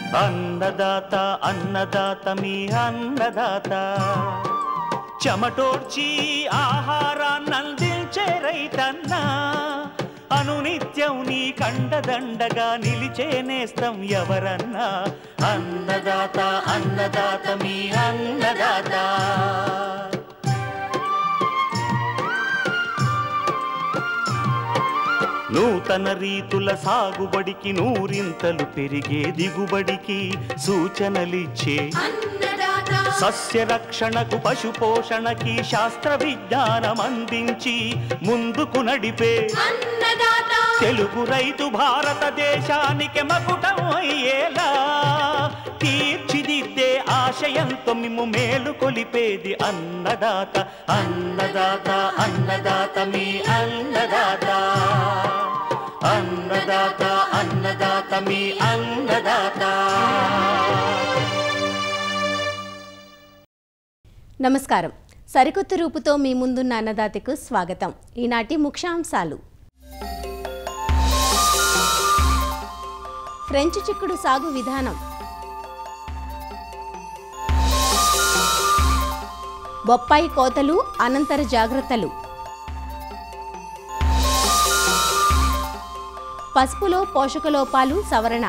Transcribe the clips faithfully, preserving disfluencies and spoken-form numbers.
అన్నదాత అన్నదాత మీ అన్నదాత చెమటోడ్చి ఆహారాన్నందించే రైతన్నా అనునిత్యం నీ కండదండగా నిలిచే నేస్తం ఎవరన్నా అన్నదాత అన్నదాత మీ అన్నదాత నూతన రీతుల సాగుబడికి నూరింతలు పెరిగే దిగుబడికి సూచనలిచ్చే సస్య రక్షణకు పశు పోషణకి శాస్త్ర విజ్ఞానం అందించి ముందుకు నడిపే తెలుగు రైతు భారతదేశానికి మకుటం అయ్యేలా తీర్చిదిద్దే ఆశయంతో మిమ్ము మేలు కొలిపేది అన్నదాత అన్నదాత అన్నదాత మీ అన్నదాత అన్నదాత అన్నదాత మీ అన్నదాత. నమస్కారం. సరికొత్త రూపుతో మీ ముందున్న అన్నదాతకు స్వాగతం. ఈనాటి ముఖ్యాంశాలు: ఫ్రెంచ్ చిక్కుడు సాగు విధానం, బొప్పాయి కోతలు అనంతర జాగ్రత్తలు, పసుపులో పోషకలోపాలు సవరణ,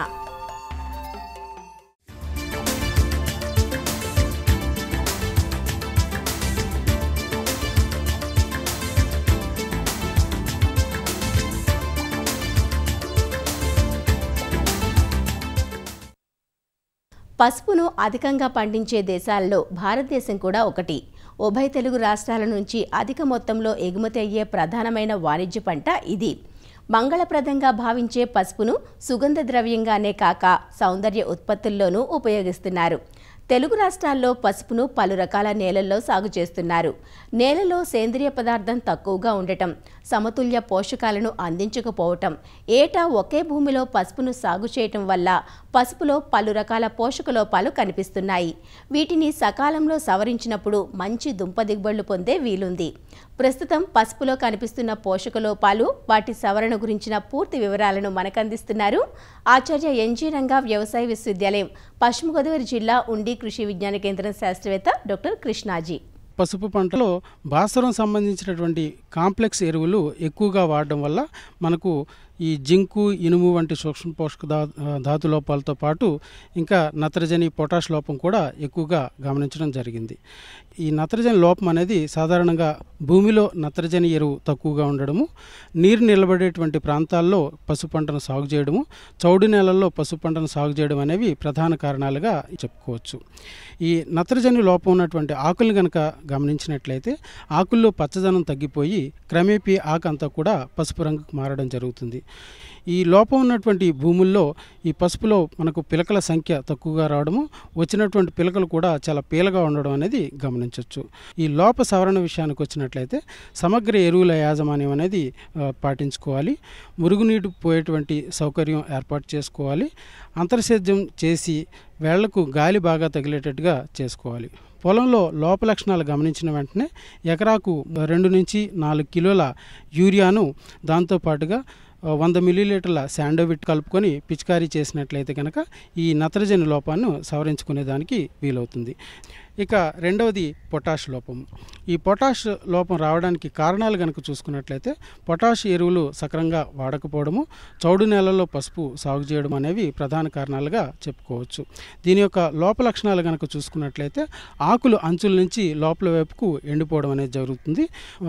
పసుపును అధికంగా పండించే దేశాల్లో భారతదేశం కూడా ఒకటి. ఉభయ తెలుగు రాష్ట్రాల నుంచి అధిక మొత్తంలో ఎగుమతి అయ్యే ప్రధానమైన వాణిజ్య పంట ఇది. మంగళప్రదంగా భావించే పసుపును సుగంధ ద్రవ్యంగానే కాక సౌందర్య ఉత్పత్తుల్లోనూ ఉపయోగిస్తున్నారు. తెలుగు రాష్ట్రాల్లో పసుపును పలు రకాల నేలల్లో సాగు చేస్తున్నారు. నేలలో సేంద్రియ పదార్థం తక్కువగా ఉండటం, సమతుల్య పోషకాలను అందించకపోవటం, ఏటా ఒకే భూమిలో పసుపును సాగు చేయటం వల్ల పసుపులో పలు రకాల పోషక లోపాలు కనిపిస్తున్నాయి. వీటిని సకాలంలో సవరించినప్పుడు మంచి దుంప దిగుబడులు పొందే వీలుంది. ప్రస్తుతం పసుపులో కనిపిస్తున్న పోషక లోపాలు, వాటి సవరణ గురించిన పూర్తి వివరాలను మనకందిస్తున్నారు ఆచార్య ఎన్జీ రంగా వ్యవసాయ విశ్వవిద్యాలయం, పశ్చిమ గోదావరి జిల్లా ఉండి కృషి విజ్ఞాన కేంద్రం శాస్త్రవేత్త డాక్టర్ కృష్ణాజీ. పసుపు పంటలో భాస్వరం సంబంధించినటువంటి కాంప్లెక్స్ ఎరువులు ఎక్కువగా వాడడం వల్ల మనకు ఈ జింకు, ఇనుము వంటి సూక్ష్మ పోషక ధా ధాతు లోపాలతో పాటు ఇంకా నత్రజని, పొటాష్ లోపం కూడా ఎక్కువగా గమనించడం జరిగింది. ఈ నత్రజని లోపం అనేది సాధారణంగా భూమిలో నత్రజని ఎరువు తక్కువగా ఉండడము, నీరు నిలబడేటువంటి ప్రాంతాల్లో పసుపు పంటను సాగు చేయడము, చౌడు నేలల్లో పసుపు పంటను సాగు చేయడం అనేవి ప్రధాన కారణాలుగా చెప్పుకోవచ్చు. ఈ నత్రజని లోపం ఉన్నటువంటి ఆకులు కనుక గమనించినట్లయితే ఆకుల్లో పచ్చదనం తగ్గిపోయి క్రమేపీ ఆకు అంతా కూడా పసుపు రంగుకు మారడం జరుగుతుంది. ఈ లోపం ఉన్నటువంటి భూముల్లో ఈ పసుపులో మనకు పిలకల సంఖ్య తక్కువగా రావడము, వచ్చినటువంటి పిలకలు కూడా చాలా పీలగా ఉండడం అనేది గమనించవచ్చు. ఈ లోప సవరణ విషయానికి వచ్చినట్లయితే సమగ్ర ఎరువుల యాజమాన్యం అనేది పాటించుకోవాలి. మురుగునీటి పోయేటువంటి సౌకర్యం ఏర్పాటు చేసుకోవాలి. అంతర్సేద్యం చేసి వేళ్లకు గాలి బాగా తగిలేటట్టుగా చేసుకోవాలి. పొలంలో లోప లక్షణాలు గమనించిన వెంటనే ఎకరాకు రెండు నుంచి నాలుగు కిలోల యూరియాను దాంతోపాటుగా వంద మిల్లీలీటర్ల శాండోవిట్ కలుపుకొని పిచికారీ చేసినట్లయితే కనుక ఈ నత్రజని లోపాన్ని సవరించుకునేదానికి వీలవుతుంది. ఇక రెండవది పొటాష్ లోపం. ఈ పొటాష్ లోపం రావడానికి కారణాలు కనుక చూసుకున్నట్లయితే పొటాష్ ఎరువులు సక్రంగా వాడకపోవడము, చౌడు నేలల్లో పసుపు సాగు చేయడం అనేవి ప్రధాన కారణాలుగా చెప్పుకోవచ్చు. దీని యొక్క లోప లక్షణాలు కనుక చూసుకున్నట్లయితే ఆకులు అంచుల నుంచి లోపల వైపుకు ఎండిపోవడం అనేది జరుగుతుంది.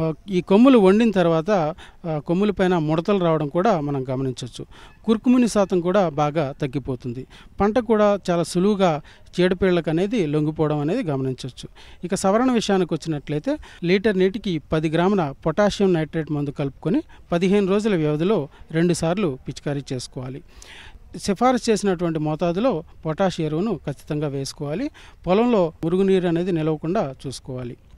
ఈ కొమ్ములు వండిన తర్వాత కొమ్ముల పైన ముడతలు రావడం కూడా మనం గమనించవచ్చు. కుర్కుముని శాతం కూడా బాగా తగ్గిపోతుంది. పంట కూడా చాలా సులువుగా చీడపీళ్ళకు అనేది లొంగిపోవడం అనేది గమనించవచ్చు. ఇక సవరణ విషయానికి వచ్చినట్లయితే లీటర్ నీటికి పది గ్రాముల పొటాషియం నైట్రేట్ మందు కలుపుకొని పదిహేను రోజుల వ్యవధిలో రెండు సార్లు పిచికారీ చేసుకోవాలి. సిఫారసు చేసినటువంటి మోతాదులో పొటాష్ ఎరువును ఖచ్చితంగా వేసుకోవాలి. పొలంలో మురుగునీరు అనేది నిలవకుండా చూసుకోవాలి.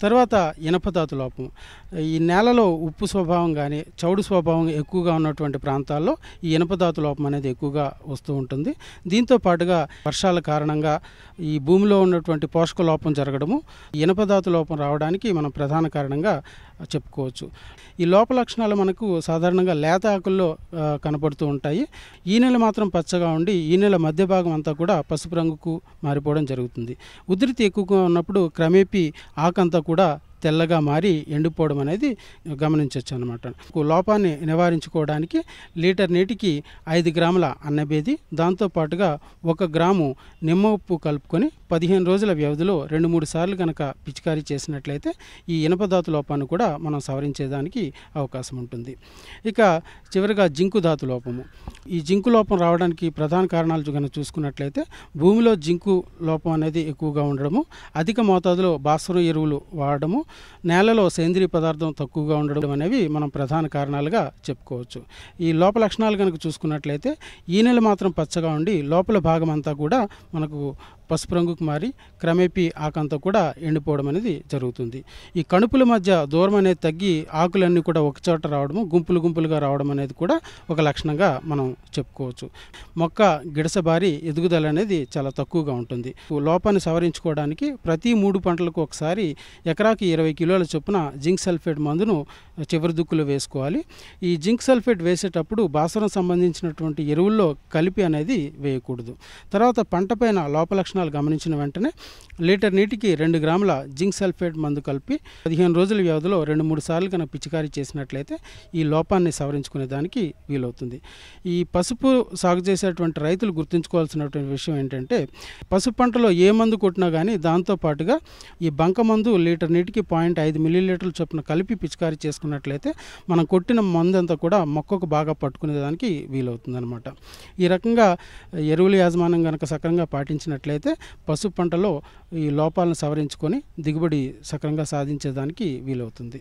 తర్వాత ఇనపధాతు లోపం. ఈ నేలలో ఉప్పు స్వభావం కానీ చౌడు స్వభావం ఎక్కువగా ఉన్నటువంటి ప్రాంతాల్లో ఈ ఇనపధాతు లోపం అనేది ఎక్కువగా వస్తూ ఉంటుంది. దీంతో పాటుగా వర్షాల కారణంగా ఈ భూమిలో ఉన్నటువంటి పోషక లోపం జరగడము ఇనపధాతు లోపం రావడానికి మనం ప్రధాన కారణంగా చెప్పుకోవచ్చు. ఈ లోప లక్షణాలు మనకు సాధారణంగా లేత ఆకుల్లో కనపడుతూ ఉంటాయి. ఈ నెల మాత్రం పచ్చగా ఉండి ఈ నెల మధ్య భాగం అంతా కూడా పసుపు రంగుకు మారిపోవడం జరుగుతుంది. ఉధృతి ఎక్కువగా ఉన్నప్పుడు క్రమేపీ ఆకంతా కూడా తెల్లగా మారి ఎండిపోవడం అనేది గమనించవచ్చు అన్నమాట. లోపాన్ని నివారించుకోవడానికి లీటర్ నీటికి ఐదు గ్రాముల అన్నబేది, దాంతోపాటుగా ఒక గ్రాము నిమ్మ ఉప్పు కలుపుకొని పదిహేను రోజుల వ్యవధిలో రెండు మూడు సార్లు కనుక పిచికారీ చేసినట్లయితే ఈ ఇనపధాతు లోపాన్ని కూడా మనం సవరించేదానికి అవకాశం ఉంటుంది. ఇక చివరిగా జింకు ధాతు లోపము. ఈ జింకు లోపం రావడానికి ప్రధాన కారణాలు కనుక చూసుకున్నట్లయితే భూమిలో జింకు లోపం అనేది ఎక్కువగా ఉండడము, అధిక మోతాదులో భాస్వరం ఎరువులు వాడడము, నేలలో సేంద్రీయ పదార్థం తక్కువగా ఉండడం అనేవి మనం ప్రధాన కారణాలుగా చెప్పుకోవచ్చు. ఈ లోప లక్షణాలు కనుక చూసుకున్నట్లయితే ఈ నెల మాత్రం పచ్చగా ఉండి లోపల భాగం అంతా కూడా మనకు పసుపు రంగుకు మారి క్రమేపీ ఆకంతా కూడా ఎండిపోవడం అనేది జరుగుతుంది. ఈ కణుపుల మధ్య దూరం అనేది తగ్గి ఆకులన్నీ కూడా ఒకచోట రావడము, గుంపులు గుంపులుగా రావడం అనేది కూడా ఒక లక్షణంగా మనం చెప్పుకోవచ్చు. మొక్క గిడసబారి ఎదుగుదల అనేది చాలా తక్కువగా ఉంటుంది. లోపాన్ని సవరించుకోవడానికి ప్రతి మూడు పంటలకు ఒకసారి ఎకరాకి ఇరవై కిలోల చొప్పున జింక్ సల్ఫేట్ మందును చివరి దుక్కులు వేసుకోవాలి. ఈ జింక్ సల్ఫేట్ వేసేటప్పుడు భాస్వరం సంబంధించినటువంటి ఎరువుల్లో కలిపి అనేది వేయకూడదు. తర్వాత పంట పైన లోప లక్షణాలు గమనించిన వెంటనే లీటర్ నీటికి రెండు గ్రాముల జింక్ సల్ఫేట్ మందు కలిపి పదిహేను రోజుల వ్యవధిలో రెండు మూడు సార్లు కనుక పిచికారీ చేసినట్లయితే ఈ లోపాన్ని సవరించుకునే దానికి వీలవుతుంది. ఈ పసుపు సాగు చేసేటువంటి రైతులు గుర్తుంచుకోవాల్సినటువంటి విషయం ఏంటంటే పసుపు పంటలో ఏ మందు కొట్టినా కానీ దాంతోపాటుగా ఈ బంక మందు లీటర్ నీటికి పాయింట్ ఐదు మిల్లీలీటర్ల చొప్పున కలిపి పిచికారీ చేసుకున్నట్లయితే మనం కొట్టిన మందు అంతా కూడా మొక్కకు బాగా పట్టుకునే దానికి వీలవుతుంది అనమాట. ఈ రకంగా ఎరువుల యాజమాన్యం కనుక సక్రమంగా పాటించినట్లయితే పసుపు పంటలో ఈ లోపాలను సవరించుకొని దిగుబడి సక్రమంగా సాధించేదానికి వీలవుతుంది.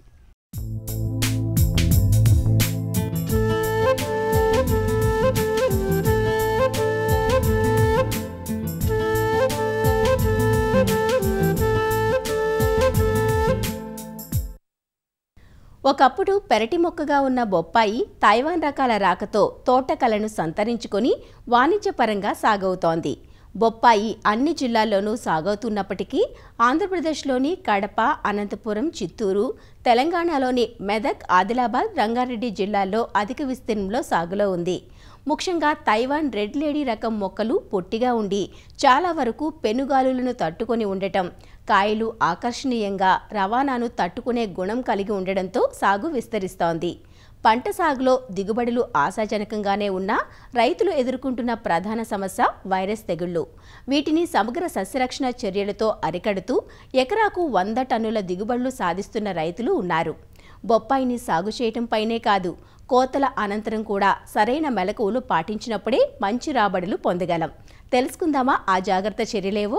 ఒకప్పుడు పెరటి మొక్కగా ఉన్న బొప్పాయి తైవాన్ రకాల రాకతో తోటకలను సంతరించుకొని వాణిజ్యపరంగా సాగవుతోంది. బొప్పాయి అన్ని జిల్లాల్లోనూ సాగవుతున్నప్పటికీ ఆంధ్రప్రదేశ్లోని కడప, అనంతపురం, చిత్తూరు, తెలంగాణలోని మెదక్, ఆదిలాబాద్, రంగారెడ్డి జిల్లాల్లో అధిక విస్తీర్ణంలో సాగులో ఉంది. ముఖ్యంగా తైవాన్ రెడ్ లేడీ రకం మొక్కలు పొట్టిగా ఉండి చాలా వరకు పెనుగాలులను తట్టుకొని ఉండటం, కాయలు ఆకర్షణీయంగా రవాణాను తట్టుకునే గుణం కలిగి ఉండడంతో సాగు విస్తరిస్తోంది. పంట సాగులో దిగుబడులు ఆశాజనకంగానే ఉన్నా రైతులు ఎదుర్కొంటున్న ప్రధాన సమస్య వైరస్ తెగుళ్లు. వీటిని సమగ్ర సస్యరక్షణ చర్యలతో అరికడుతూ ఎకరాకు వంద టన్నుల దిగుబడులు సాధిస్తున్న రైతులు ఉన్నారు. బొప్పాయిని సాగు చేయటంపైనే కాదు, కోతల అనంతరం కూడా సరైన మెలకువలు పాటించినప్పుడే మంచి రాబడులు పొందగలం. తెలుసుకుందామా ఆ జాగ్రత్త చర్యలేవో?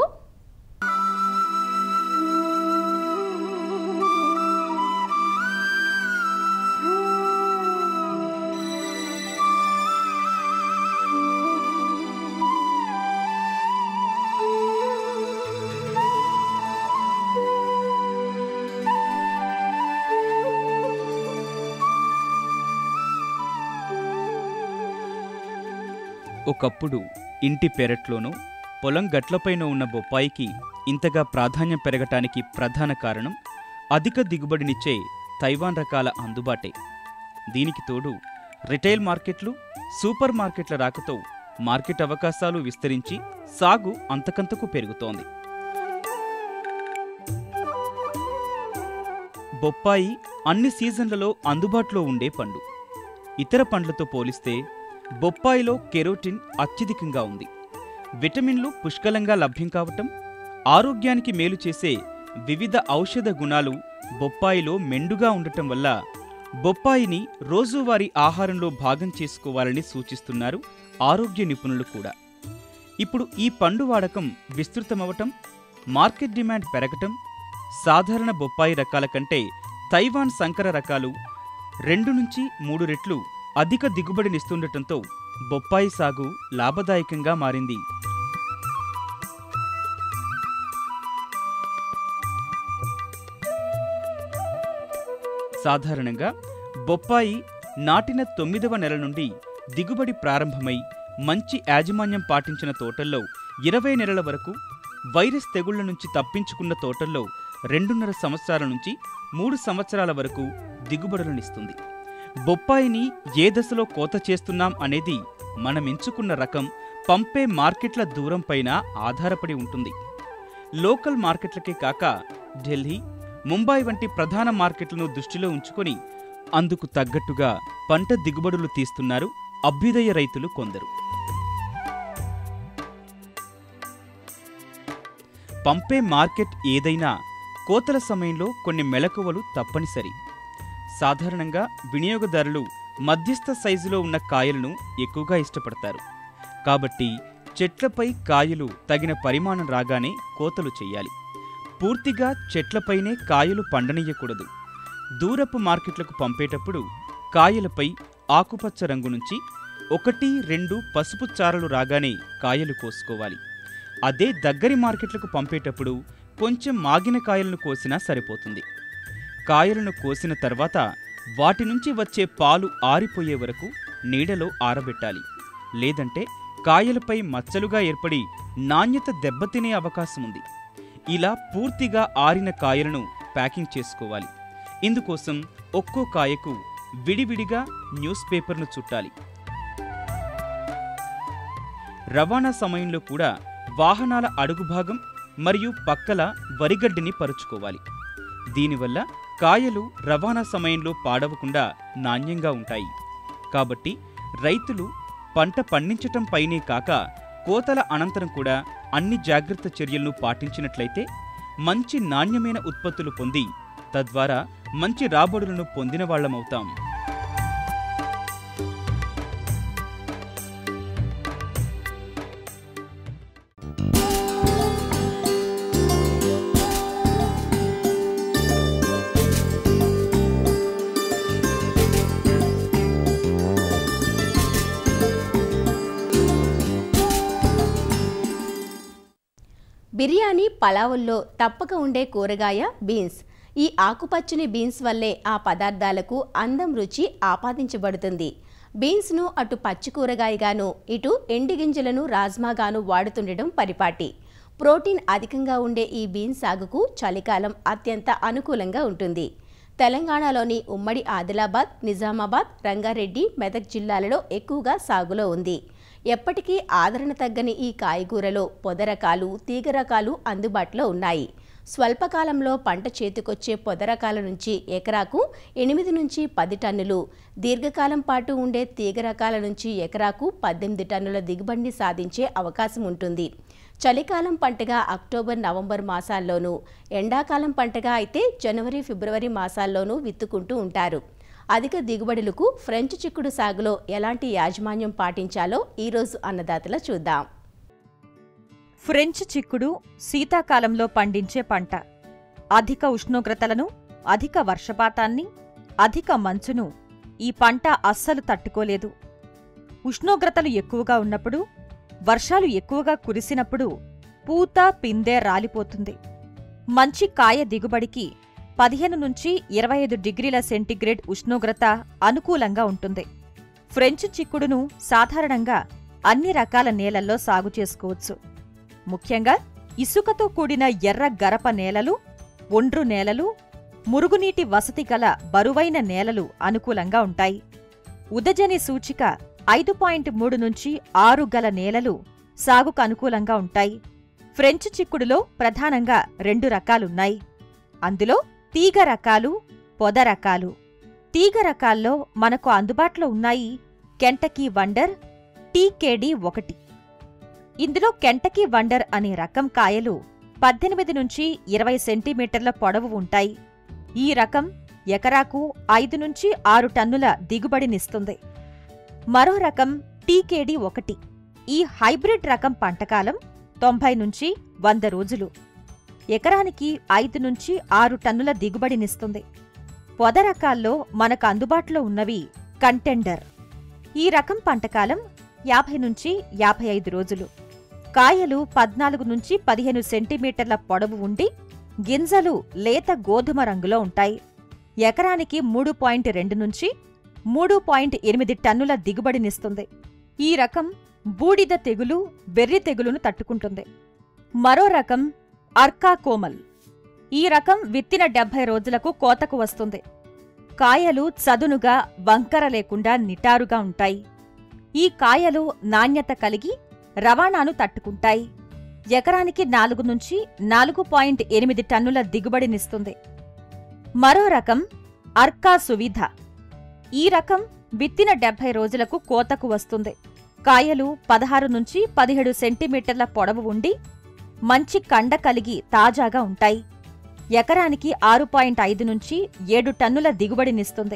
ఒకప్పుడు ఇంటి పెరట్లోనూ పొలం గట్లపైన ఉన్న బొప్పాయికి ఇంతగా ప్రాధాన్యం పెరగటానికి ప్రధాన కారణం అధిక దిగుబడినిచ్చే తైవాన్ రకాల అందుబాటే. దీనికి తోడు రిటైల్ మార్కెట్లు, సూపర్ మార్కెట్ల రాకతో మార్కెట్ అవకాశాలు విస్తరించి సాగు అంతకంతకు పెరుగుతోంది. బొప్పాయి అన్ని సీజన్లలో అందుబాటులో ఉండే పండు. ఇతర పండ్లతో పోలిస్తే బొప్పాయిలో కెరోటిన్ అత్యధికంగా ఉంది. విటమిన్లు పుష్కలంగా లభ్యం కావటం, ఆరోగ్యానికి మేలు చేసే వివిధ ఔషధ గుణాలు బొప్పాయిలో మెండుగా ఉండటం వల్ల బొప్పాయిని రోజువారీ ఆహారంలో భాగం చేసుకోవాలని సూచిస్తున్నారు ఆరోగ్య నిపుణులు కూడా. ఇప్పుడు ఈ పండు వాడకం విస్తృతమవటం, మార్కెట్ డిమాండ్ పెరగటం, సాధారణ బొప్పాయి రకాల కంటే తైవాన్ సంకర రకాలు రెండు నుంచి మూడు రెట్లు అధిక దిగుబడినిస్తుండటంతో బొప్పాయి సాగు లాభదాయకంగా మారింది. సాధారణంగా బొప్పాయి నాటిన తొమ్మిదవ నెల నుండి దిగుబడి ప్రారంభమై మంచి యాజమాన్యం పాటించిన తోటల్లో ఇరవై నెలల వరకు, వైరస్ తెగుళ్ల నుంచి తప్పించుకున్న తోటల్లో రెండున్నర సంవత్సరాల నుంచి మూడు సంవత్సరాల వరకు దిగుబడులనిస్తుంది. బొప్పాయిని ఏ దశలో కోత చేస్తున్నాం అనేది మనమెంచుకున్న రకం, పంపే మార్కెట్ల దూరంపైన ఆధారపడి ఉంటుంది. లోకల్ మార్కెట్లకే కాక ఢిల్లీ, ముంబై వంటి ప్రధాన మార్కెట్లను దృష్టిలో ఉంచుకొని అందుకు తగ్గట్టుగా పంట దిగుబడులు తీస్తున్నారు అభ్యుదయ రైతులు కొందరు. పంపే మార్కెట్ ఏదైనా కోతల సమయంలో కొన్ని మెలకువలు తప్పనిసరి. సాధారణంగా వినియోగదారులు మధ్యస్థ సైజులో ఉన్న కాయలను ఎక్కువగా ఇష్టపడతారు. కాబట్టి చెట్లపై కాయలు తగిన పరిమాణం రాగానే కోతలు చెయ్యాలి. పూర్తిగా చెట్లపైనే కాయలు పండనీయకూడదు. దూరపు మార్కెట్లకు పంపేటప్పుడు కాయలపై ఆకుపచ్చ రంగు నుంచి ఒకటి రెండు పసుపు చారలు రాగానే కాయలు కోసుకోవాలి. అదే దగ్గరి మార్కెట్లకు పంపేటప్పుడు కొంచెం మాగిన కాయలను కోసినా సరిపోతుంది. కాయలను కోసిన తర్వాత వాటి నుంచి వచ్చే పాలు ఆరిపోయే వరకు నీడలో ఆరబెట్టాలి. లేదంటే కాయలపై మచ్చలుగా ఏర్పడి నాణ్యత దెబ్బతినే అవకాశం ఉంది. ఇలా పూర్తిగా ఆరిన కాయలను ప్యాకింగ్ చేసుకోవాలి. ఇందుకోసం ఒక్కో కాయకు విడివిడిగా న్యూస్ పేపర్ను చుట్టాలి. రవాణా సమయంలో కూడా వాహనాల అడుగుభాగం మరియు పక్కల వరిగడ్డిని పరుచుకోవాలి. దీనివల్ల కాయలు రవాణా సమయంలో పాడవకుండా నాణ్యంగా ఉంటాయి. కాబట్టి రైతులు పంట పండించటం పైనే కాక కోతల అనంతరం కూడా అన్ని జాగ్రత్త చర్యలను పాటించినట్లయితే మంచి నాణ్యమైన ఉత్పత్తులు పొంది తద్వారా మంచి రాబడులను పొందిన వాళ్లమవుతాం. బిర్యానీ, పలావుల్లో తప్పక ఉండే కూరగాయ బీన్స్. ఈ ఆకుపచ్చని బీన్స్ వల్లే ఆ పదార్థాలకు అందం, రుచి ఆపాదించబడుతుంది. బీన్స్ను అటు పచ్చి కూరగాయగాను, ఇటు ఎండి గింజలను రాజ్మాగాను వాడుతుండటం పరిపాటి. ప్రోటీన్ అధికంగా ఉండే ఈ బీన్స్ సాగుకు చలికాలం అత్యంత అనుకూలంగా ఉంటుంది. తెలంగాణలోని ఉమ్మడి ఆదిలాబాద్, నిజామాబాద్, రంగారెడ్డి, మెదక్ జిల్లాలలో ఎక్కువగా సాగులో ఉంది. ఎప్పటికీ ఆదరణ తగ్గని ఈ కాయగూరలో పొద రకాలు, తీగ రకాలు అందుబాటులో ఉన్నాయి. స్వల్పకాలంలో పంట చేతికొచ్చే పొద రకాల నుంచి ఎకరాకు ఎనిమిది నుంచి పది టన్నులు, దీర్ఘకాలం పాటు ఉండే తీగ రకాల నుంచి ఎకరాకు పద్దెనిమిది టన్నుల దిగుబడిని సాధించే అవకాశం ఉంటుంది. చలికాలం పంటగా అక్టోబర్, నవంబర్ మాసాల్లోనూ, ఎండాకాలం పంటగా అయితే జనవరి, ఫిబ్రవరి మాసాల్లోనూ విత్తుకుంటూ ఉంటారు. అధిక దిగుబడులకు ఫ్రెంచ్ చిక్కుడు సాగులో ఎలాంటి యాజమాన్యం పాటించాలో ఈరోజు అన్నదాతలా చూద్దాం. ఫ్రెంచ్ చిక్కుడు శీతాకాలంలో పండించే పంట. అధిక ఉష్ణోగ్రతలను, అధిక వర్షపాతాన్ని, అధిక మంచును ఈ పంట అస్సలు తట్టుకోలేదు. ఉష్ణోగ్రతలు ఎక్కువగా ఉన్నప్పుడు, వర్షాలు ఎక్కువగా కురిసినప్పుడు పూత, పిందె రాలిపోతుంది. మంచి కాయ దిగుబడికి పదిహేను నుంచి ఇరవై ఐదు డిగ్రీల సెంటీగ్రేడ్ ఉష్ణోగ్రత అనుకూలంగా ఉంటుంది. ఫ్రెంచ్ చిక్కుడును సాధారణంగా అన్ని రకాల నేలల్లో సాగు చేసుకోవచ్చు. ముఖ్యంగా ఇసుకతో కూడిన ఎర్ర గరప నేలలు, ఒండ్రు నేలలు, మురుగునీటి వసతి గల బరువైన నేలలు అనుకూలంగా ఉంటాయి. ఉదజని సూచిక ఐదు పాయింట్ మూడు నుంచి ఆరు గల నేలలు సాగుకు అనుకూలంగా ఉంటాయి. ఫ్రెంచ్ చిక్కుడులో ప్రధానంగా రెండు రకాలున్నాయి. అందులో తీగ రకాలు, పొద రకాలు. తీగ రకాల్లో మనకు అందుబాటులో ఉన్నాయి కెంటకీ వండర్, టీకేడీ ఒకటి. ఇందులో కెంటకీ వండర్ అనే రకం కాయలు పద్దెనిమిది నుంచి ఇరవై సెంటీమీటర్ల పొడవు ఉంటాయి. ఈ రకం ఎకరాకు ఐదు నుంచి ఆరు టన్నుల దిగుబడినిస్తుంది. మరో రకం టీకేడీ ఒకటి. ఈ హైబ్రిడ్ రకం పంటకాలం తొంభై నుంచి వంద రోజులు. ఎకరానికి ఐదు నుంచి ఆరు టన్నుల దిగుబడినిస్తుంది. పొద రకాల్లో మనకు అందుబాటులో ఉన్నవి కంటెండర్. ఈ రకం పంటకాలం యాభై నుంచి యాభై ఐదు రోజులు. కాయలు పద్నాలుగు నుంచి పదిహేను సెంటీమీటర్ల పొడవు ఉండి గింజలు లేత గోధుమ రంగులో ఉంటాయి. ఎకరానికి మూడు పాయింట్ రెండు నుంచి మూడు పాయింట్ ఎనిమిది టన్నుల దిగుబడినిస్తుంది. ఈ రకం బూడిద తెగులు, బెర్రి తెగులును తట్టుకుంటుంది. మరో రకం అర్కా కోమల్. ఈ రకం విత్తిన డెబ్బై రోజులకు కోతకు వస్తుంది. కాయలు చదునుగా, వంకర లేకుండా నిటారుగా ఉంటాయి. ఈ కాయలు నాణ్యత కలిగి రవాణాను తట్టుకుంటాయి. ఎకరానికి నాలుగు నుంచి నాలుగు పాయింట్ ఎనిమిది టన్నుల దిగుబడినిస్తుంది. మరో రకం అర్కా సువిధ. ఈ రకం విత్తిన డెబ్బై రోజులకు కోతకు వస్తుంది. కాయలు పదహారు నుంచి పదిహేడు సెంటీమీటర్ల పొడవు ఉండి మంచి కండ కలిగి తాజాగా ఉంటాయి. ఎకరానికి ఆరు పాయింట్ ఐదు నుంచి ఏడు టన్నుల దిగుబడినిస్తుంది.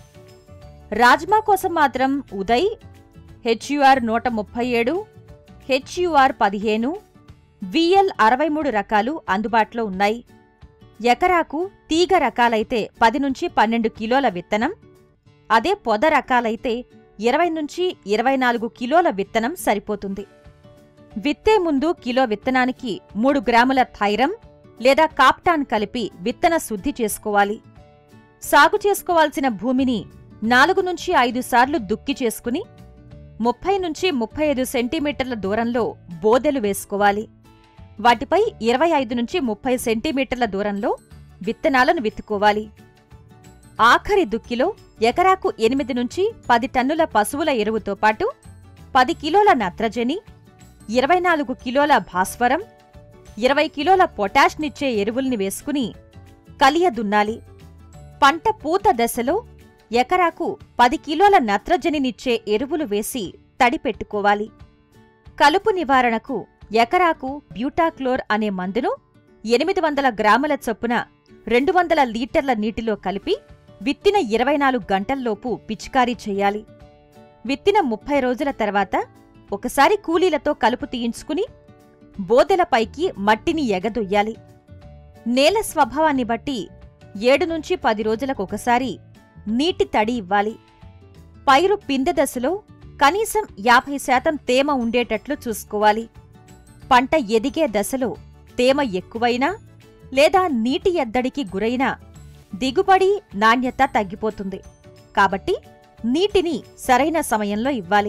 రాజ్మా కోసం మాత్రం ఉదయ్, హెచ్యుఆర్ నూట ముప్పై ఏడు, హెచ్యుఆర్ పదిహేను, విఎల్ అరవై మూడు రకాలు అందుబాటులో ఉన్నాయి. ఎకరాకు తీగ రకాలైతే పది నుంచి పన్నెండు కిలోల విత్తనం, అదే పొద రకాలైతే ఇరవై నుంచి ఇరవై నాలుగు కిలోల విత్తనం సరిపోతుంది. విత్తే ముందు కిలో విత్తనానికి మూడు గ్రాముల థైరం లేదా కాప్టాన్ కలిపి విత్తన శుద్ధి చేసుకోవాలి. సాగు చేసుకోవాల్సిన భూమిని నాలుగు నుంచి ఐదు సార్లు దుక్కి చేసుకుని ముప్పై నుంచి ముప్పై ఐదు సెంటీమీటర్ల దూరంలో బోదెలు వేసుకోవాలి. వాటిపై ఇరవై ఐదు నుంచి ముప్పై సెంటీమీటర్ల దూరంలో విత్తనాలను విత్తుకోవాలి. ఆఖరి దుక్కిలో ఎకరాకు ఎనిమిది నుంచి పది టన్నుల పశువుల ఎరువుతో పాటు పది కిలోల నత్రజని, ఇరవై నాలుగు కిలోల భాస్వరం, ఇరవై కిలోల పొటాష్నిచ్చే ఎరువుల్ని వేసుకుని కలియ దున్నాలి. పంట పూత దశలో ఎకరాకు పది కిలోల నత్రజనినిచ్చే ఎరువులు వేసి తడిపెట్టుకోవాలి. కలుపు నివారణకు ఎకరాకు బ్యూటాక్లోర్ అనే మందును ఎనిమిది వందల గ్రాముల చొప్పున రెండు వందల లీటర్ల నీటిలో కలిపి విత్తిన ఇరవై నాలుగు గంటల్లోపు పిచికారీ చెయ్యాలి. విత్తిన ముప్పై రోజుల తర్వాత ఒకసారి కూలీలతో కలుపు తీయించుకుని బోదెలపైకి మట్టిని ఎగదొయ్యాలి. నేల స్వభావాన్ని బట్టి ఏడు నుంచి పది రోజులకొకసారి నీటి తడి ఇవ్వాలి. పైరు పిందె దశలో కనీసం యాభై శాతం తేమ ఉండేటట్లు చూసుకోవాలి. పంట ఎదిగే దశలో తేమ ఎక్కువైనా లేదా నీటి ఎద్దడికి గురైనా దిగుబడి, నాణ్యత తగ్గిపోతుంది. కాబట్టి నీటిని సరైన సమయంలో ఇవ్వాలి.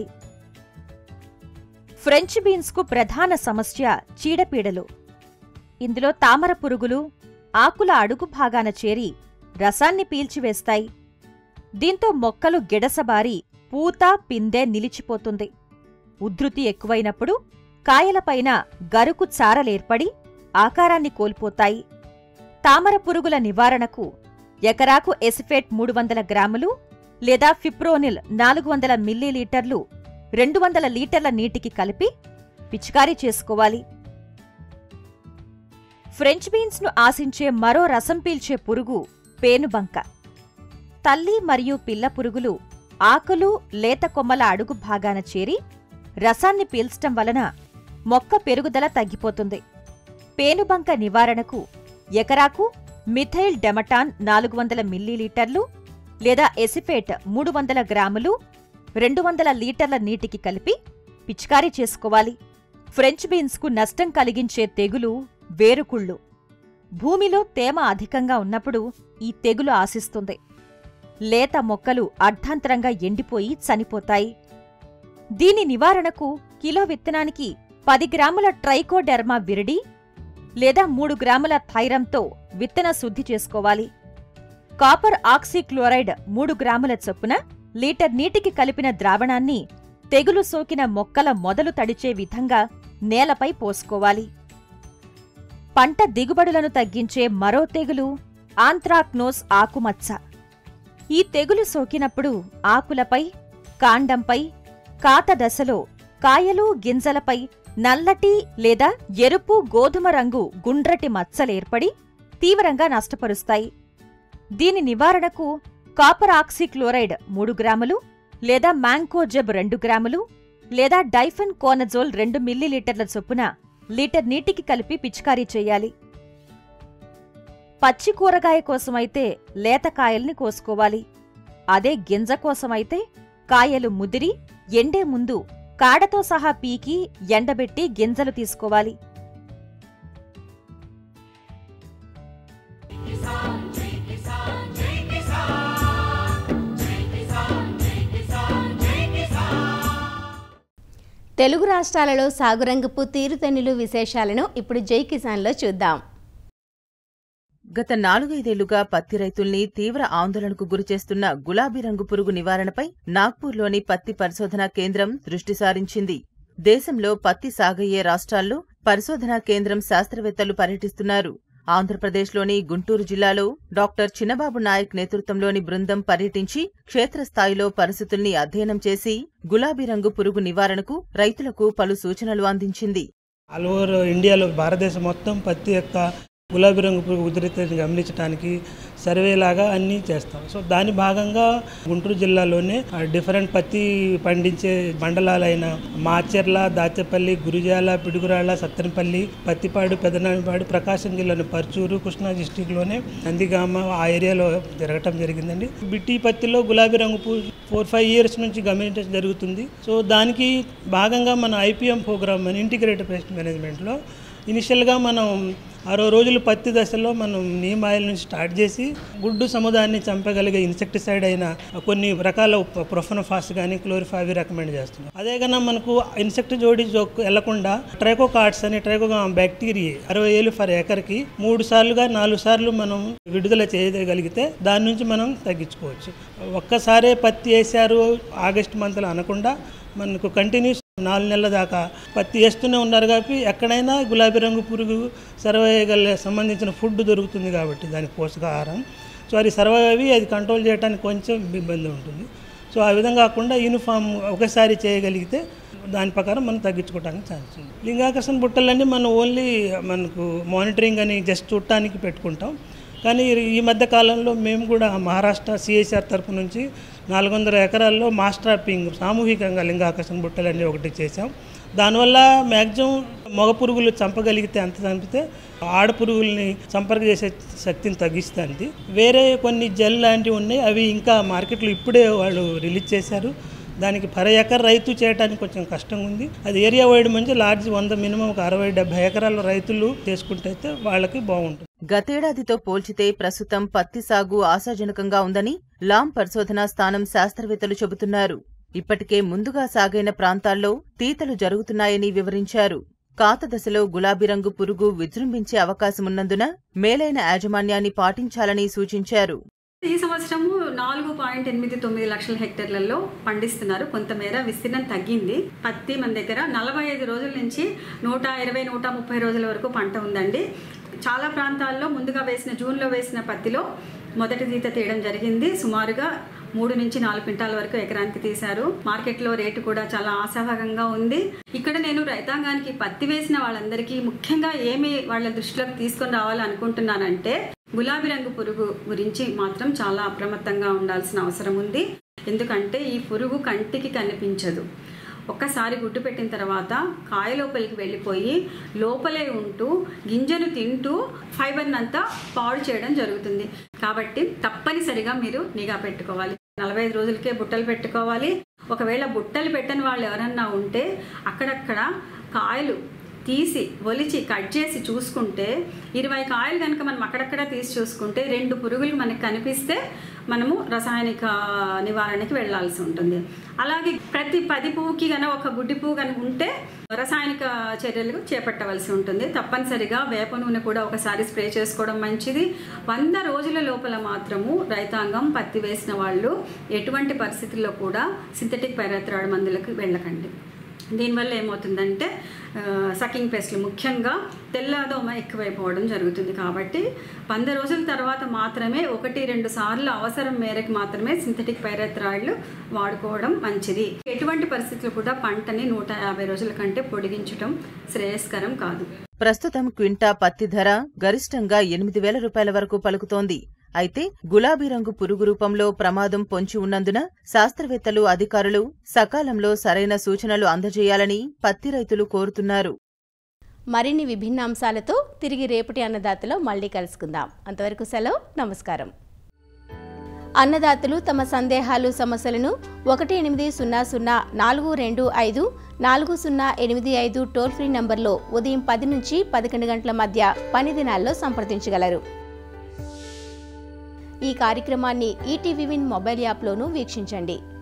ఫ్రెంచ్ బీన్స్కు ప్రధాన సమస్య చీడపీడలు. ఇందులో తామర పురుగులు ఆకుల అడుగు భాగాన చేరి రసాన్ని పీల్చివేస్తాయి. దీంతో మొక్కలు గిడసబారి పూత, పిందె నిలిచిపోతుంది. ఉధృతి ఎక్కువైనప్పుడు కాయలపైన గరుకు చారలేర్పడి ఆకారాన్ని కోల్పోతాయి. తామర పురుగుల నివారణకు ఎకరాకు ఎసిఫేట్ మూడు వందల గ్రాములు లేదా ఫిప్రోనిల్ నాలుగు వందల మిల్లీలీటర్లు రెండు వందల లీటర్ల నీటికి కలిపి పిచికారీ చేసుకోవాలి. ఫ్రెంచ్ బీన్స్ను ఆశించే మరో రసం పీల్చే పురుగు పేనుబంక. తల్లి మరియు పిల్ల పురుగులు ఆకులు, లేత కొమ్మల అడుగు భాగాన చేరి రసాన్ని పీల్చటం వలన మొక్క పెరుగుదల తగ్గిపోతుంది. పేనుబంక నివారణకు ఎకరాకు మిథైల్ డెమటాన్ నాలుగు వందల మిల్లీలీటర్లు లేదా ఎసిఫేట్ మూడు వందల గ్రాములు రెండు వందల లీటర్ల నీటికి కలిపి పిచికారీ చేసుకోవాలి. ఫ్రెంచ్ బీన్స్కు నష్టం కలిగించే తెగులు వేరుకుళ్ళు. భూమిలో తేమ అధికంగా ఉన్నప్పుడు ఈ తెగులు ఆశిస్తుంది. లేత మొక్కలు అర్ధాంతరంగా ఎండిపోయి చనిపోతాయి. దీని నివారణకు కిలో విత్తనానికి పది గ్రాముల ట్రైకోడెర్మా విరిడి లేదా మూడు గ్రాముల థైరంతో విత్తన శుద్ధి చేసుకోవాలి. కాపర్ ఆక్సీక్లోరైడ్ మూడు గ్రాముల చొప్పున లీటర్ నీటికి కలిపిన ద్రావణాన్ని తెగులు సోకిన మొక్కల మొదలు తడిచే విధంగా నేలపై పోసుకోవాలి. పంట దిగుబడులను తగ్గించే మరో తెగులు ఆంత్రాక్నోస్ ఆకుమచ్చ. ఈ తెగులు సోకినప్పుడు ఆకులపై, కాండంపై, కాత దశలో కాయలు, గింజలపై నల్లటి లేదా ఎరుపు, గోధుమ రంగు గుండ్రటి మచ్చలేర్పడి తీవ్రంగా నష్టపరుస్తాయి. దీని నివారణకు కాపర్ ఆక్సీక్లోరైడ్ మూడు గ్రాములు లేదా మ్యాంకోజెబ్ రెండు గ్రాములు లేదా డైఫెన్ కోనజోల్ రెండు మిల్లీలీటర్ల చొప్పున లీటర్ నీటికి కలిపి పిచికారీ చేయాలి. పచ్చి కూరగాయ కోసమైతే లేత కాయల్ని కోసుకోవాలి. అదే గింజ కోసమైతే కాయలు ముదిరి ఎండే ముందు కాడతో సహా పీకి ఎండబెట్టి గింజలు తీసుకోవాలి. కిసాన్ జై కిసాన్ జై కిసాన్ తెలుగు రాష్ట్రాలలో సాగురంగపు తీరుతెన్నులు విశేషాలను ఇప్పుడు జై కిసాన్లో చూద్దాం. గత నాలుగైదేళ్లుగా పత్తి రైతుల్ని తీవ్ర ఆందోళనకు గురిచేస్తున్న గులాబీ రంగు పురుగు నివారణపై నాగ్పూర్లోని పత్తి పరిశోధనా కేంద్రం దృష్టి సారించింది. దేశంలో పత్తి సాగయ్యే రాష్ట్రాల్లో పరిశోధనా కేంద్రం శాస్త్రవేత్తలు పర్యటిస్తున్నారు. ఆంధ్రప్రదేశ్లోని గుంటూరు జిల్లాలో డాక్టర్ చిన్నబాబు నాయక్ నేతృత్వంలోని బృందం పర్యటించి క్షేత్రస్థాయిలో పరిస్థితుల్ని అధ్యయనం చేసి గులాబీ రంగు పురుగు నివారణకు రైతులకు పలు సూచనలు అందించింది. ఆల్ ఓవర్ ఇండియాలో భారతదేశం మొత్తం పత్తి యొక్క గులాబీ రంగు పురుగు ఉధృతిని గమనించడానికి సర్వేలాగా అన్నీ చేస్తాం. సో దాని భాగంగా గుంటూరు జిల్లాలోనే డిఫరెంట్ పత్తి పండించే మండలాలైన మాచెర్ల, దాచేపల్లి, గురిజాల, పిడుగురాళ్ల, సత్తెనపల్లి, పత్తిపాడు, పెదనామిపాడు, ప్రకాశం జిల్లాలోని పర్చూరు, కృష్ణా డిస్టిక్లోనే నందిగామ ఆ ఏరియాలో జరగటం జరిగిందండి. బిట్టి పత్తిలో గులాబీ రంగు పురుగు ఫోర్ ఫైవ్ ఇయర్స్ నుంచి గమనించడం జరుగుతుంది. సో దానికి భాగంగా మన ఐపీఎం ప్రోగ్రామ్ అని ఇంటిగ్రేటెడ్ పెస్ట్ మేనేజ్మెంట్లో ఇనిషియల్గా మనం అరవై రోజులు పత్తి దశలో మనం నీమ్ ఆయిల్ నుంచి స్టార్ట్ చేసి గుడ్డు సముదాయాన్ని చంపగలిగే ఇన్సెక్టిసైడ్ అయిన కొన్ని రకాల ప్రొఫెనోఫాస్ కానీ క్లోరిఫావి రికమెండ్ చేస్తున్నాం. అదే కన్నా మనకు ఇన్సెక్ట్ జోడి వెళ్లకుండా ట్రైకోకార్డ్స్ అని ట్రైకో బ్యాక్టీరియా అరవై ఏళ్ళు ఫర్ ఎకర్కి మూడు సార్లుగా నాలుగు సార్లు మనం విడుదల చేయగలిగితే దాని నుంచి మనం తగ్గించుకోవచ్చు. ఒక్కసారే పత్తి వేసారు ఆగస్టు మంత్లో అనకుండా మనకు కంటిన్యూస్ నాలుగు నెలల దాకా పత్తి వేస్తూనే ఉన్నారు కాబట్టి ఎక్కడైనా గులాబీ రంగు పురుగు సర్వైవల్ సంబంధించిన ఫుడ్ దొరుకుతుంది కాబట్టి దానికి పోషకాహారం. సో అది సర్వైవ్ అవి అది కంట్రోల్ చేయడానికి కొంచెం ఇబ్బంది ఉంటుంది. సో ఆ విధంగా కాకుండా యూనిఫామ్ ఒకసారి చేయగలిగితే దాని ప్రకారం మనం తగ్గించుకోవడానికి ఛాన్స్ ఉంది. లింగాకర్షణ బుట్టలన్నీ మనం ఓన్లీ మనకు మానిటరింగ్ అని జస్ట్ చూడటానికి పెట్టుకుంటాం. కానీ ఈ మధ్య కాలంలో మేము కూడా మహారాష్ట్ర సిఎస్ఆర్ తరఫు నుంచి నాలుగు వందల ఎకరాల్లో మాస్ ట్రాపింగ్ సామూహికంగా లింగాకర్షణ బుట్టలన్నీ ఒకటి చేసాం. దానివల్ల మ్యాక్సిమం మగ పురుగులు చంపగలిగితే అంత చంపితే ఆడ పురుగుల్ని సంపర్క చేసే శక్తిని తగ్గిస్తుంది. వేరే కొన్ని జెల్ లాంటివి ఉన్నాయి, అవి ఇంకా మార్కెట్లో ఇప్పుడే వాళ్ళు రిలీజ్ చేశారు. దానికి పర్ ఎకర్ రైతు చేయడానికి కొంచెం కష్టంగా ఉంది. అది ఏరియా వైడ్ మంచి లార్జ్ వంద మినిమం ఒక అరవై డెబ్బై ఎకరాల రైతులు చేసుకుంటే అయితే వాళ్ళకి బాగుంటుంది. గతేడాదితో పోల్చితే ప్రస్తుతం పత్తి సాగు ఆశాజనకంగా ఉందని లాం పరిశోధనా స్థానం శాస్త్రవేత్తలు చెబుతున్నారు. ఇప్పటికే ముందుగా సాగైన ప్రాంతాల్లో తీతలు జరుగుతున్నాయని వివరించారు. కాత దశలో గులాబీ రంగు పురుగు విజృంభించే అవకాశమున్నందున మేలైన యాజమాన్యాన్ని పాటించాలని సూచించారు. ఈ సంవత్సరము నాలుగు పాయింట్ ఎనిమిది తొమ్మిది లక్షల హెక్టార్లలో పండిస్తున్నారు. కొంతమేర విస్తీర్ణం తగ్గింది. పత్తి మన దగ్గర నలభై ఐదు రోజుల నుంచి నూట ఇరవై నూట ముప్పై రోజుల వరకు పంట ఉందండి. చాలా ప్రాంతాల్లో ముందుగా వేసిన జూన్లో వేసిన పత్తిలో మొదటి తీత తీయడం జరిగింది. సుమారుగా మూడు నుంచి నాలుగు క్వింటాల వరకు ఎకరానికి తీశారు. మార్కెట్లో రేటు కూడా చాలా ఆశాభాగంగా ఉంది. ఇక్కడ నేను రైతాంగానికి పత్తి వేసిన వాళ్ళందరికీ ముఖ్యంగా ఏమి వాళ్ళ దృష్టిలోకి తీసుకొని రావాలనుకుంటున్నానంటే గులాబీ రంగు పురుగు గురించి మాత్రం చాలా అప్రమత్తంగా ఉండాల్సిన అవసరం ఉంది. ఎందుకంటే ఈ పురుగు కంటికి కనిపించదు. ఒక్కసారి గుడ్డు పెట్టిన తర్వాత కాయ లోపలికి వెళ్ళిపోయి లోపలే ఉంటూ గింజను తింటూ ఫైబర్ని అంతా పాడు చేయడం జరుగుతుంది. కాబట్టి తప్పనిసరిగా మీరు నిఘా పెట్టుకోవాలి. నలభై ఐదు రోజులకే బుట్టలు పెట్టుకోవాలి. ఒకవేళ బుట్టలు పెట్టని వాళ్ళు ఎవరన్నా ఉంటే అక్కడక్కడ కాయలు తీసి ఒలిచి కట్ చేసి చూసుకుంటే ఇరవై కాయలు కనుక మనం అక్కడక్కడ తీసి చూసుకుంటే రెండు పురుగులు మనకు కనిపిస్తే మనము రసాయనిక నివారణకి వెళ్లాల్సి ఉంటుంది. అలాగే ప్రతి పది పువ్వుకి కనుక ఒక గుడ్డి పువ్వు కనుక ఉంటే రసాయనిక చర్యలు చేపట్టవలసి ఉంటుంది. తప్పనిసరిగా వేప నూనె కూడా ఒకసారి స్ప్రే చేసుకోవడం మంచిది. వంద రోజుల లోపల మాత్రము రైతాంగం పత్తి వేసిన వాళ్ళు ఎటువంటి పరిస్థితుల్లో కూడా సింథటిక్ పైరత్రాయిడ్ మందులకు వెళ్ళకండి. దీనివల్ల ఏమవుతుందంటే సకింగ్ పెస్ట్లు ముఖ్యంగా తెల్లదోమ ఎక్కువైపోవడం జరుగుతుంది. కాబట్టి వంద రోజుల తర్వాత మాత్రమే ఒకటి రెండు సార్లు అవసరం మేరకు మాత్రమే సింథటిక్ పైరత్రాయిడ్లు వాడుకోవడం మంచిది. ఎటువంటి పరిస్థితులు కూడా పంటని నూట యాభై రోజుల కంటే పొడిగించడం శ్రేయస్కరం కాదు. ప్రస్తుతం క్వింటా పత్తి ధర గరిష్టంగా ఎనిమిది వేల రూపాయల వరకు పలుకుతోంది. అయితే గులాబీ రంగు పురుగు రూపంలో ప్రమాదం పొంచి ఉన్నందున శాస్త్రవేత్తలు అధికారులు సకాలంలో సరైన సూచనలు అందజేయాలని పత్తి రైతులు కోరుతున్నారు. మరిన్ని విభిన్న అంశాలతో తిరిగి రేపటి అన్నదాతలో మళ్లీ కలుసుకుందాం. అంతవరకు సెలవు, నమస్కారం. అన్నదాతలు తమ సందేహాలు సమస్యలను ఒకటి ఎనిమిది సున్నా సున్నా నాలుగు రెండు ఐదు నాలుగు సున్నా ఎనిమిది ఐదు టోల్ ఫ్రీ నంబర్లో ఉదయం పది నుంచి పదకొండు గంటల మధ్య పని దినాల్లో సంప్రదించగలరు. ఈ కార్యక్రమాన్ని ఈటీవీ విన్ మొబైల్ యాప్లోనూ వీక్షించండి.